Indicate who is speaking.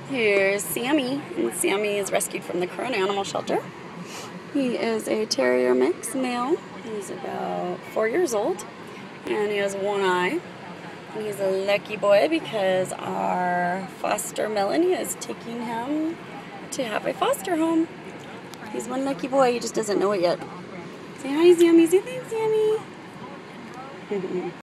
Speaker 1: Here's Sammy, and Sammy is rescued from the Corona Animal Shelter. He is a terrier mix male. He's about 4 years old, and he has one eye. And he's a lucky boy because our foster Melanie is taking him to have a foster home. He's one lucky boy, he just doesn't know it yet. Say hi, Sammy. Say thanks, Sammy.